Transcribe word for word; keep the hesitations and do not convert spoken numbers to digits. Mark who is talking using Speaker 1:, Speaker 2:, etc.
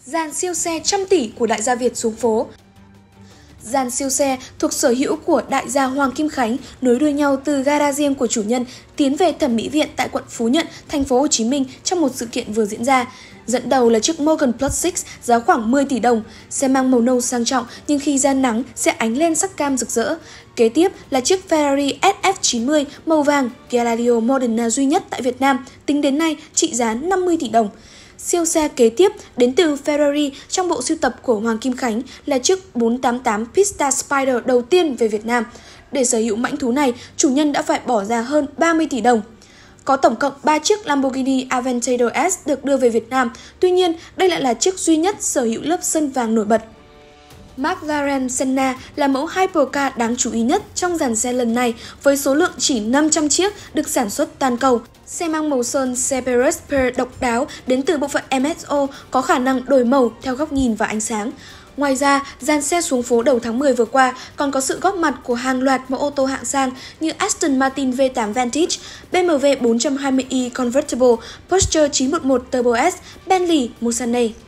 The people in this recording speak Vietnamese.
Speaker 1: Dàn siêu xe trăm tỷ của đại gia Việt xuống phố. Dàn siêu xe thuộc sở hữu của đại gia Hoàng Kim Khánh nối đuôi nhau từ gara riêng của chủ nhân tiến về thẩm mỹ viện tại quận Phú Nhuận, thành phố Hồ Chí Minh trong một sự kiện vừa diễn ra. Dẫn đầu là chiếc Morgan Plus sáu giá khoảng mười tỷ đồng, xe mang màu nâu sang trọng nhưng khi ra nắng sẽ ánh lên sắc cam rực rỡ. Kế tiếp là chiếc Ferrari S F chín mươi màu vàng Gladio Moderna duy nhất tại Việt Nam, tính đến nay trị giá năm mươi tỷ đồng. Siêu xe kế tiếp đến từ Ferrari trong bộ sưu tập của Hoàng Kim Khánh là chiếc bốn tám tám Pista Spider đầu tiên về Việt Nam. Để sở hữu mãnh thú này, chủ nhân đã phải bỏ ra hơn ba mươi tỷ đồng. Có tổng cộng ba chiếc Lamborghini Aventador S được đưa về Việt Nam, tuy nhiên đây lại là chiếc duy nhất sở hữu lớp sơn vàng nổi bật. McLaren Senna là mẫu hypercar đáng chú ý nhất trong dàn xe lần này với số lượng chỉ năm trăm chiếc được sản xuất toàn cầu. Xe mang màu sơn Cerberus Pearl độc đáo đến từ bộ phận em ét o có khả năng đổi màu theo góc nhìn và ánh sáng. Ngoài ra, dàn xe xuống phố đầu tháng mười vừa qua còn có sự góp mặt của hàng loạt mẫu ô tô hạng sang như Aston Martin V tám Vantage, B M W bốn trăm hai mươi i Convertible, Porsche chín một một Turbo S, Bentley Mulsanne.